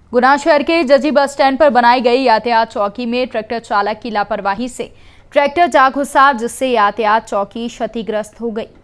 गुना शहर के जजी बस स्टैंड पर बनाई गई यातायात चौकी में ट्रैक्टर चालक की लापरवाही से ट्रैक्टर जा घुसा, जिससे यातायात चौकी क्षतिग्रस्त हो गई।